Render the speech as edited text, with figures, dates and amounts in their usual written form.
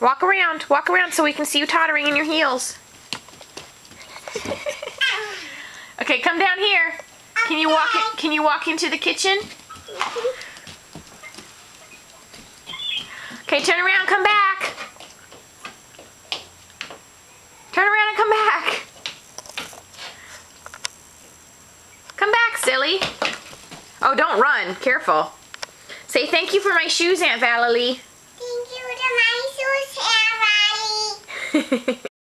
Walk around so we can see you tottering in your heels. Okay, come down here. Can you walk into the kitchen? Okay, turn around, come back. Turn around and come back. Come back, silly. Oh, don't run. Careful. Say thank you for my shoes, Aunt Valerie. Thank you for my shoes, Aunt Valerie.